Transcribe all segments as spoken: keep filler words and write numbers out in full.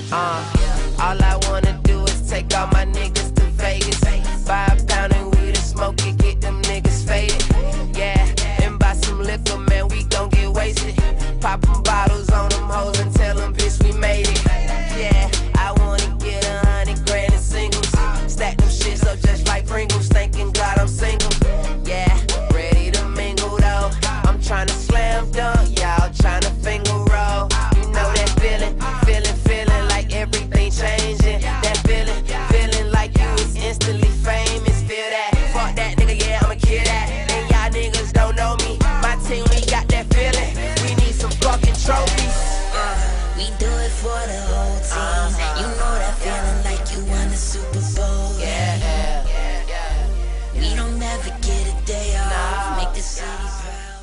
Uh, all I wanna do is take all my niggas to Vegas. Buy a pound of weed and smoke it, get them niggas faded. Yeah, and buy some liquor, man, we gon' get wasted. Poppin' bottles on them hoes and tell them, bitch, we made it. Yeah, I wanna get a hundred grand in singles. Stack them shits up just like Pringles, thanking God I'm single. Yeah, ready to mingle though. I'm tryna slam dunk, y'all tryna finger roll. You know that feeling, feeling, feeling like everything changing. That feeling, feeling like you was instantly famous. Feel that, fuck that nigga, yeah, I'ma kill that. And y'all niggas don't know me, my team, we got that feeling. We need some fucking trophies. Uh, we do it for the whole team. Uh-huh. You know that feeling like you won the Super Bowl. Yeah, yeah, yeah, yeah. We don't ever get a day off. No. Make the city proud.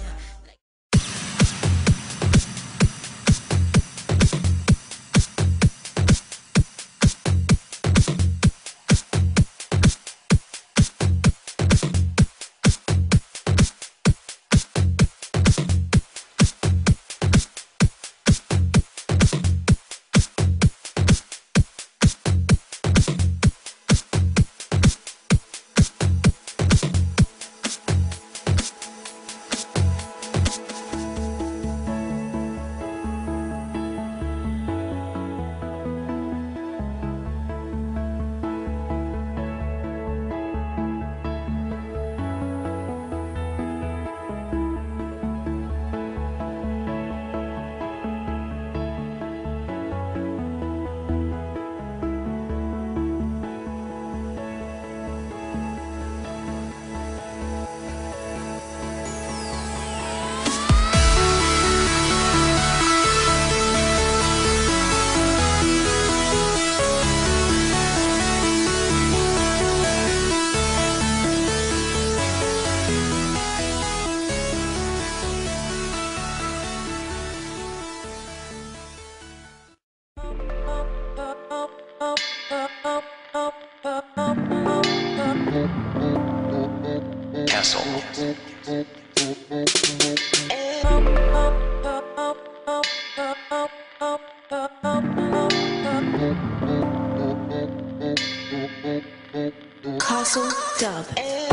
Castle. Castle Dub.